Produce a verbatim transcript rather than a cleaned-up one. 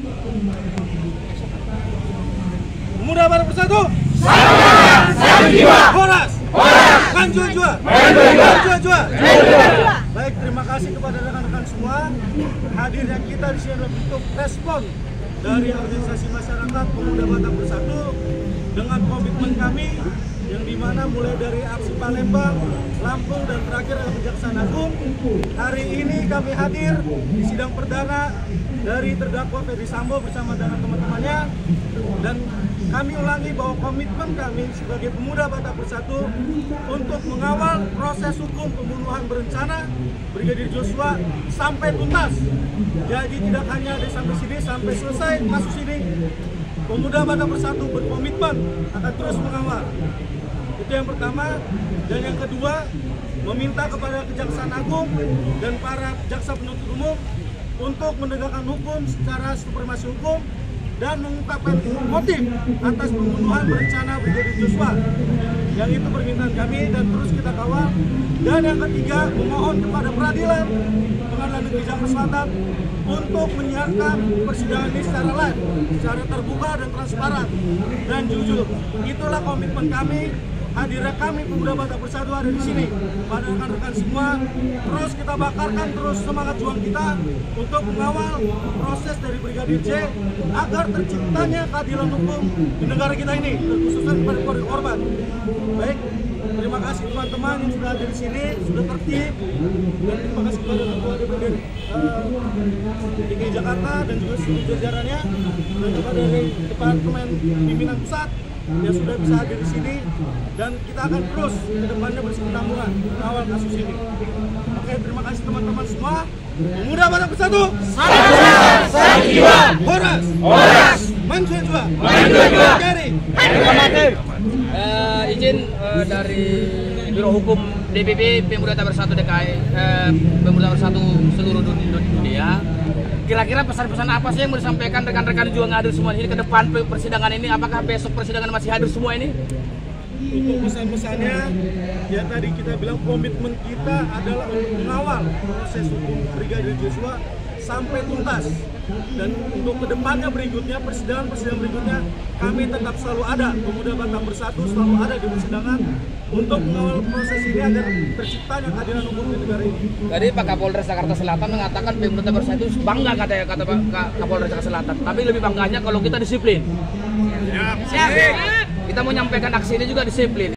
Pemuda Batak Bersatu. Satu jiwa. Horas. Horas. Maju jua. Maju jua. Baik, terima kasih kepada rekan-rekan semua. Hadirnya kita di sini adalah bentuk respon dari organisasi masyarakat Pemuda Batak Bersatu dengan komitmen kami yang dimana mulai dari aksi Palembang, Lampung, dan terakhir adalah Kejaksaan Agung. Hari ini kami hadir di sidang perdana dari terdakwa Ferdy Sambo bersama dengan teman-temannya, dan kami ulangi bahwa komitmen kami sebagai Pemuda Batak Bersatu untuk mengawal proses hukum pembunuhan berencana Brigadir Joshua sampai tuntas. Jadi tidak hanya ada sampai sini, sampai selesai kasus ini, Pemuda Batak Bersatu berkomitmen akan terus mengawal. Itu yang pertama. Dan yang kedua, meminta kepada Kejaksaan Agung dan para jaksa penuntut umum untuk menegakkan hukum secara supremasi hukum dan mengungkapkan motif atas pembunuhan berencana Brigadir Joshua. Yang itu permintaan kami dan terus kita kawal. Dan yang ketiga, memohon kepada peradilan Pengadilan Negeri Jakarta Selatan untuk menyiarkan persidangan ini secara live, secara terbuka dan transparan dan jujur. Itulah komitmen kami. Hadirnya kami Pemuda Batak Bersatu ada di sini. Pada rekan-rekan semua, terus kita bakarkan terus semangat juang kita untuk mengawal proses dari Brigadir J agar terciptanya keadilan hukum di negara kita ini, khususnya kepada keluarga korban. Baik, terima kasih teman-teman yang sudah hadir di sini, sudah tertib, dan terima kasih kepada Ketua D P R D K I Jakarta dan juga seluruh jajarannya, dan juga dari Departemen Pimpinan Pusat yang sudah bisa hadir di sini, dan kita akan terus ke depannya berkesinambungan mengawal kasus ini. Oke, terima kasih teman-teman semua. Pemuda Batak Bersatu. Satu jiwa. Horas. Horas. Maju jua. Maju jua. Cari. Uh, izin uh, dari Biro Hukum D P P Pemuda Batak Bersatu D K I, uh, Pemuda Bersatu seluruh dunia. Kira-kira pesan-pesan apa sih yang mau disampaikan rekan-rekan juga hadir semua ini ke depan persidangan ini? Apakah besok persidangan masih hadir semua ini? Untuk pesan-pesannya, ya tadi kita bilang komitmen kita adalah untuk mengawal proses hukum Brigadir Joshua sampai tuntas. Dan untuk kedepannya berikutnya, persidangan-persidangan berikutnya, kami tetap selalu ada, Pemuda Batak Bersatu selalu ada di persidangan untuk mengawal proses ini agar terciptanya keadilan hukum di negara ini. Tadi Pak Kapolres Jakarta Selatan mengatakan Pemuda Batak Bersatu bangga katanya, kata Pak Kapolres Jakarta Selatan. Tapi lebih bangganya kalau kita disiplin. Siap. Siap. Kita mau nyampaikan aksi ini juga disiplin.